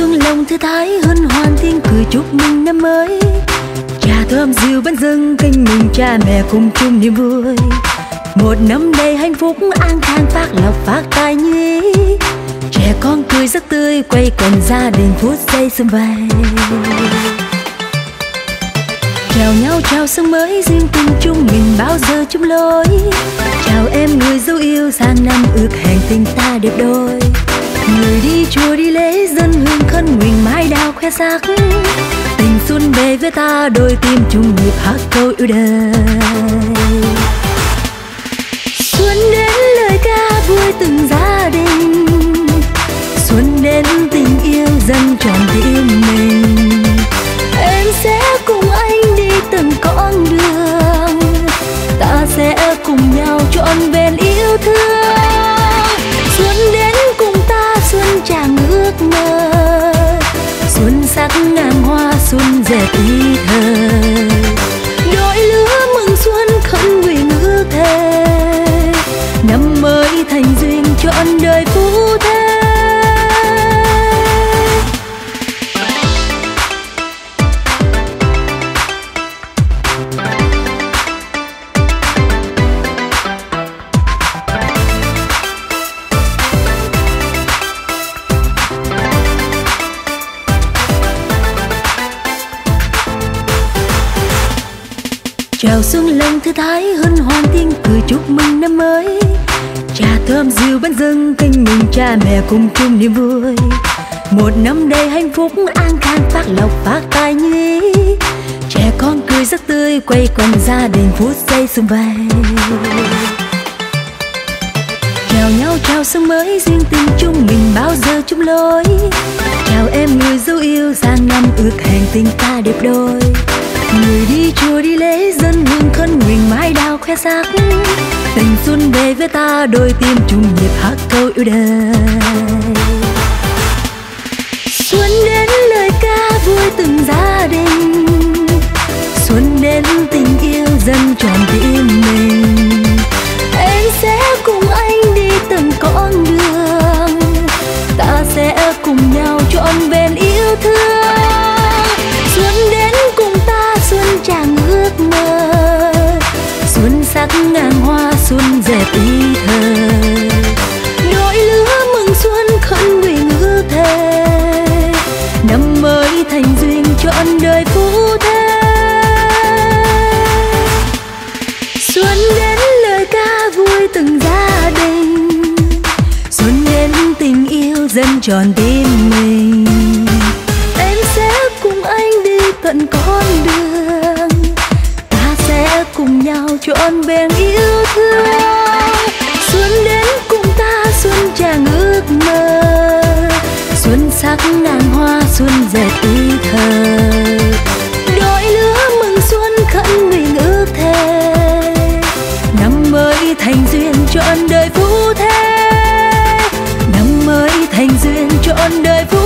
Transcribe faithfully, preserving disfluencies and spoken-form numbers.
xuân lòng thư thái hân hoan tiếng cười chúc mừng năm mới. Trà thơm dịu bánh dâng canh mình cha mẹ cùng chung niềm vui. Một năm đầy hạnh phúc an khang phát lộc phát tài nhí. Trẻ con cười rất tươi quay quần gia đình phút giây sum vầy. Chào nhau chào xuân mới duyên tình chung mình bao giờ chung lối. Chào em người dấu yêu sang năm ước hẹn tình ta đẹp đôi. Người đi chùa đi lễ dân hương khấn nguyện mái đào khoe sắc. Tình xuân về với ta đôi tim chung nhịp hát câu yêu đời. Xuân đến lời ca vui từng gia đình. Xuân đến tình yêu dâng trọn tim mình. Em sẽ cùng anh đi từng con đường. Ta sẽ cùng nhau trọn vẹn yêu thương. Xuân đến cùng ta xuân tràn ước mơ. Xuân sắc ngàn hoa xuân dệt ý thơ. Đội lứa mừng xuân khấn nguyện ước thề. Năm mới thành duyên trọn đời phú thế. Chào xuân lòng thư thái hân hoan tiếng cười chúc mừng năm mới. Trà thơm dịu bánh dâng canh mình cha mẹ cùng chung niềm vui. Một năm đầy hạnh phúc an khang phát lộc phát tài nhí. Trẻ con cười rất tươi quay quần gia đình phút giây sum vầy. Chào nhau chào xuân mới duyên tình chung mình bao giờ chung lối. Chào em người dấu yêu sang năm ước hẹn tình ta đẹp đôi. Người đi chùa đi lễ dân hương khấn nguyện mái đào khoe sắc. Tình xuân về với ta đôi tim chung nhịp hát câu yêu đời. Xuân đến lời ca vui từng gia đình. Xuân đến tình yêu dâng trọn tim mình. Em sẽ cùng anh đi từng con đường. Ta sẽ cùng nhau trọn vẹn yêu thương. Xuân đến cùng ta xuân tràn ước mơ. Xuân sắc ngàn hoa xuân dệt ý thơ. Đội lứa mừng xuân khấn nguyện ước thề. Năm mới thành duyên trọn đời phú thế. Xuân đến lời ca vui từng gia đình. Xuân đến tình yêu dâng trọn tim mình. Em sẽ cùng anh đi tận con đường. Ta sẽ cùng nhau trọn vẹn yêu thương. Xuân đến cùng ta xuân tràn ước mơ. Xuân sắc ngàn hoa xuân dệt ý thơ. Đội lứa mừng xuân khấn nguyện ước thề. Năm mới thành duyên trọn đời phú thế. Năm mới thành duyên trọn đời phú